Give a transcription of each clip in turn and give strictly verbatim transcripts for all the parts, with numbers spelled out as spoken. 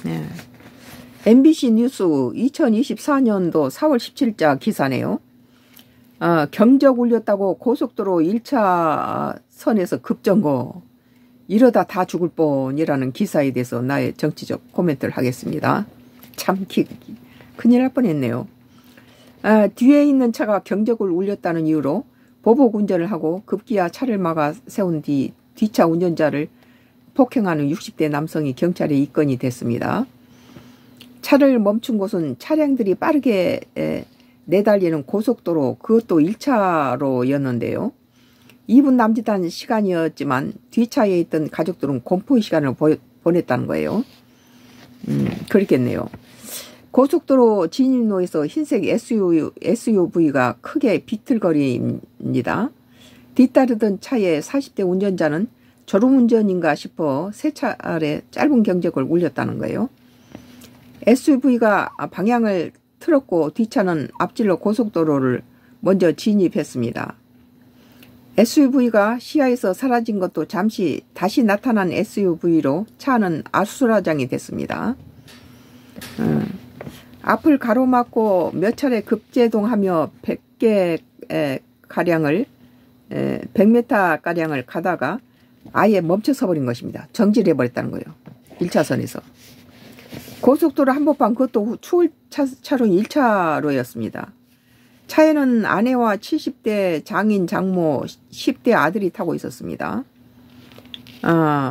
네. 엠비씨 뉴스 이천이십사 년도 사월 십칠일자 기사네요. 어, 경적 울렸다고 고속도로 일 차선에서 급정거. 이러다 다 죽을 뻔이라는 기사에 대해서 나의 정치적 코멘트를 하겠습니다. 참 기, 큰일 날 뻔했네요. 아, 뒤에 있는 차가 경적을 울렸다는 이유로 보복 운전을 하고 급기야 차를 막아 세운 뒤 뒷차 운전자를 폭행하는 육십 대 남성이 경찰에 입건이 됐습니다. 차를 멈춘 곳은 차량들이 빠르게 에, 내달리는 고속도로, 그것도 일 차로였는데요. 이 분 남짓한 시간이었지만 뒷차에 있던 가족들은 공포의 시간을 보, 보냈다는 거예요. 음, 그렇겠네요. 고속도로 진입로에서 흰색 에스유브이가 크게 비틀거립니다. 뒤따르던 차의 사십 대 운전자는 졸음운전인가 싶어 세 차례 짧은 경적을 울렸다는 거예요. 에스유브이가 방향을 틀었고 뒷차는 앞질러 고속도로를 먼저 진입했습니다. 에스유브이가 시야에서 사라진 것도 잠시 다시 나타난 에스유브이로 차는 아수라장이 됐습니다. 음, 앞을 가로막고 몇 차례 급제동하며 백 개 가량을 백 미터 가량을 가다가 아예 멈춰서 버린 것입니다. 정지를 해버렸다는 거예요. 일 차선에서. 고속도로 한복판, 그것도 추월 차로 일 차로였습니다. 차에는 아내와 칠십 대 장인 장모, 십 대 아들이 타고 있었습니다. 아,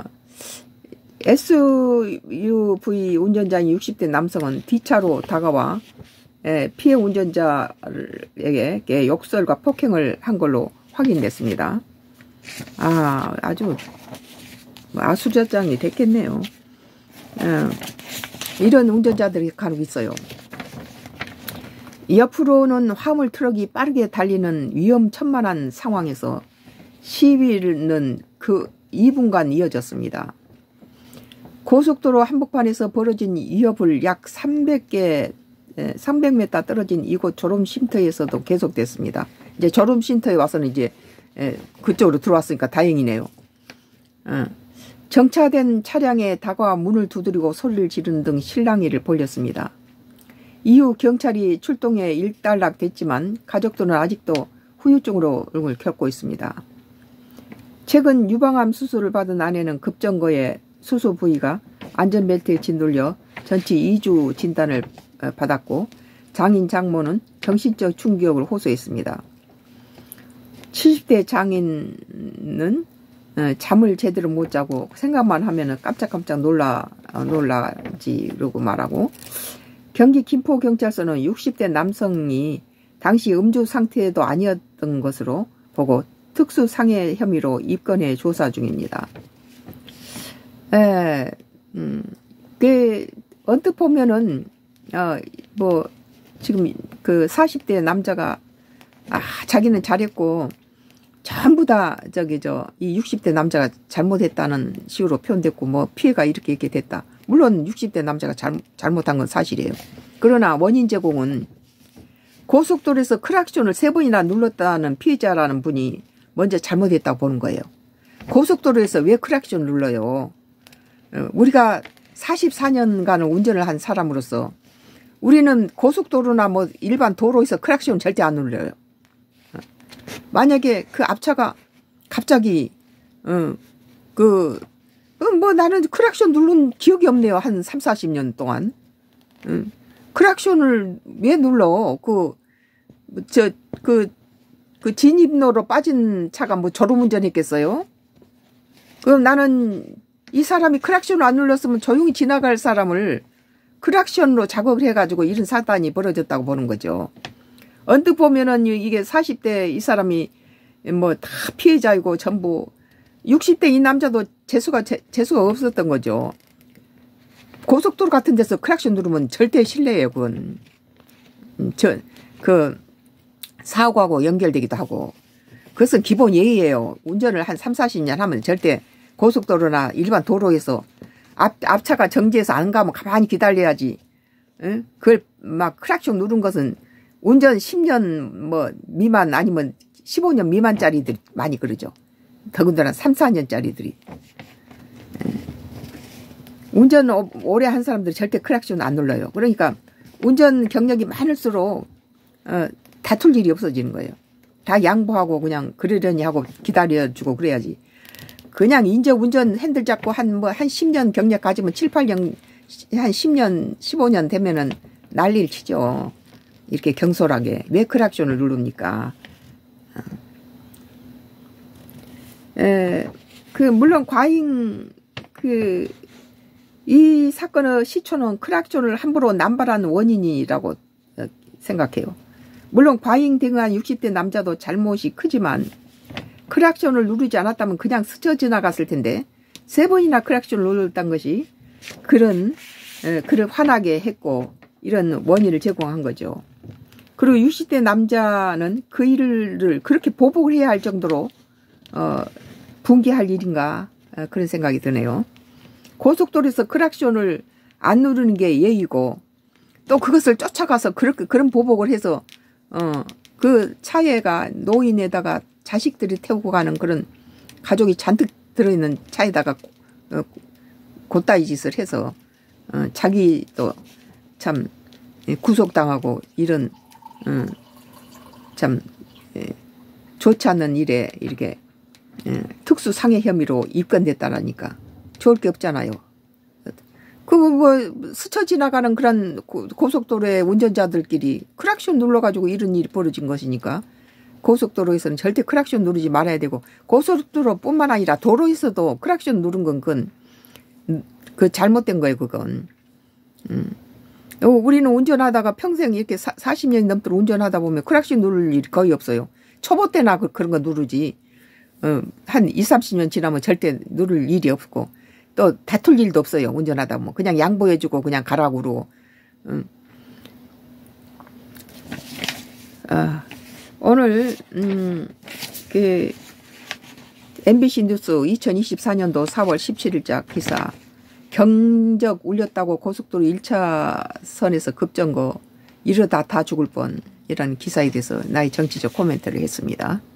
에스유브이 운전자인 육십 대 남성은 뒷차로 다가와 예, 피해 운전자에게 욕설과 폭행을 한 걸로 확인됐습니다. 아, 아주 아수라장이 됐겠네요. 예, 이런 운전자들이 간혹 있어요. 옆으로는 화물 트럭이 빠르게 달리는 위험천만한 상황에서 시위는 그 이 분간 이어졌습니다. 고속도로 한복판에서 벌어진 위협을 약 삼백 개, 삼백 미터 떨어진 이곳 졸음쉼터에서도 계속됐습니다. 이제 졸음쉼터에 와서는 이제 그쪽으로 들어왔으니까 다행이네요. 정차된 차량에 다가와 문을 두드리고 소리를 지르는 등 실랑이를 벌였습니다. 이후 경찰이 출동해 일단락됐지만 가족들은 아직도 후유증으로 겪고 있습니다. 최근 유방암 수술을 받은 아내는 급정거에 수술 부위가 안전벨트에 짓눌려 전치 이 주 진단을 받았고 장인 장모는 정신적 충격을 호소했습니다. 칠십 대 장인은 잠을 제대로 못 자고 생각만 하면 깜짝깜짝 놀라, 놀라지 그러고 말하고, 경기 김포경찰서는 육십 대 남성이 당시 음주 상태도 아니었던 것으로 보고 특수상해 혐의로 입건해 조사 중입니다. 에, 음, 그, 언뜻 보면은, 어, 뭐, 지금 그 사십 대 남자가, 아, 자기는 잘했고, 전부 다, 저기, 저, 이 육십 대 남자가 잘못했다는 식으로 표현됐고, 뭐, 피해가 이렇게 이렇게 됐다. 물론 육십 대 남자가 잘, 잘못한 건 사실이에요. 그러나 원인 제공은 고속도로에서 크락션을 세 번이나 눌렀다는 피해자라는 분이 먼저 잘못했다고 보는 거예요. 고속도로에서 왜 크락션을 눌러요? 우리가 사십사 년간을 운전을 한 사람으로서 우리는 고속도로나 뭐 일반 도로에서 크락션 절대 안 눌러요. 만약에 그 앞차가 갑자기 어, 그 뭐 나는 크락션 누른 기억이 없네요. 한 삼사십 년 동안. 응. 크락션을 왜 눌러? 그, 저, 그, 그 진입로로 빠진 차가 뭐 졸음운전 했겠어요? 그럼 나는 이 사람이 크락션을 안 눌렀으면 조용히 지나갈 사람을 크락션으로 작업을 해가지고 이런 사단이 벌어졌다고 보는 거죠. 언뜻 보면은 이게 사십 대 이 사람이 뭐 다 피해자이고 전부 육십 대 이 남자도 재수가, 재, 재수가 없었던 거죠. 고속도로 같은 데서 크락션 누르면 절대 실례예요, 그건. 저, 그, 사고하고 연결되기도 하고. 그것은 기본 예의예요. 운전을 한 삼사십 년 하면 절대 고속도로나 일반 도로에서 앞, 앞차가 정지해서 안 가면 가만히 기다려야지. 응? 그걸 막 크락션 누른 것은 운전 십 년 뭐 미만 아니면 십오 년 미만짜리들 많이 그러죠. 더군다나 삼, 사 년짜리들이. 운전 오래 한 사람들이 절대 크락션 안 눌러요. 그러니까 운전 경력이 많을수록 어, 다툴 일이 없어지는 거예요. 다 양보하고 그냥 그러려니 하고 기다려주고 그래야지. 그냥 이제 운전 핸들 잡고 한 뭐 한 십 년 경력 가지면 칠, 팔 년, 한 십 년, 십오 년 되면은 난리를 치죠. 이렇게 경솔하게. 왜 크락션을 누릅니까? 에, 그, 물론 과잉, 그, 이 사건의 시초는 크락션을 함부로 남발한 원인이라고 생각해요. 물론 과잉 대응한 육십 대 남자도 잘못이 크지만 크락션을 누르지 않았다면 그냥 스쳐 지나갔을 텐데 세 번이나 크락션을 눌렀다는 것이 그런 에, 그를 화나게 했고 이런 원인을 제공한 거죠. 그리고 육십 대 남자는 그 일을 그렇게 보복을 해야 할 정도로 어, 분개할 일인가 어, 그런 생각이 드네요. 고속도로에서 크락션을 안 누르는 게 예의고 또 그것을 쫓아가서 그렇게 그런 보복을 해서 어, 그 차에가 노인에다가 자식들이 태우고 가는 그런 가족이 잔뜩 들어있는 차에다가 어, 곧다이 짓을 해서 어, 자기도 참 구속당하고 이런 어, 참 예, 좋지 않는 일에 이렇게 예, 특수상해 혐의로 입건됐다라니까 좋을 게 없잖아요. 그 뭐 스쳐 지나가는 그런 고속도로의 운전자들끼리 크락션 눌러가지고 이런 일이 벌어진 것이니까 고속도로에서는 절대 크락션 누르지 말아야 되고 고속도로뿐만 아니라 도로에서도 크락션 누른 건 그건 그 잘못된 거예요. 그건. 음. 우리는 운전하다가 평생 이렇게 사, 사십 년이 넘도록 운전하다 보면 크락션 누를 일이 거의 없어요. 초보 때나 그, 그런 거 누르지. 어, 한 이십, 삼십 년 지나면 절대 누를 일이 없고 또 다툴 일도 없어요. 운전하다 보면 그냥 양보해주고 그냥 가라고 그러고. 음. 아, 오늘 음, 그 엠비씨 뉴스 이천이십사 년도 사월 십칠일자 기사 경적 울렸다고 고속도로 일 차선에서 급정거 이러다 다 죽을 뻔 이라는 기사에 대해서 나의 정치적 코멘트를 했습니다.